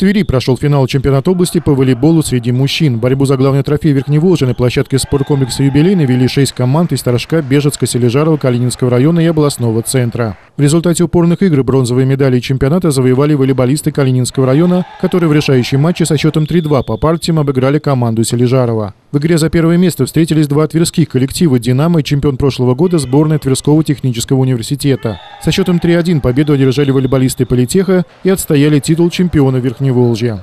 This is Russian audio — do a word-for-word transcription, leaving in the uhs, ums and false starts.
Твери прошел финал чемпионата области по волейболу среди мужчин. Борьбу за главный трофей Верхневолжья на площадке спорткомплекса «Юбилейный» вели шесть команд из Торжка, Бежецка, Сележарова, Калининского района и областного центра. В результате упорных игр бронзовые медали чемпионата завоевали волейболисты Калининского района, которые в решающем матче со счетом три-два по партиям обыграли команду Сележарова. В игре за первое место встретились два тверских коллектива «Динамо» и чемпион прошлого года сборная Тверского технического университета. Со счетом три-один победу одержали волейболисты Политеха и отстояли титул чемпиона Верхневолжья.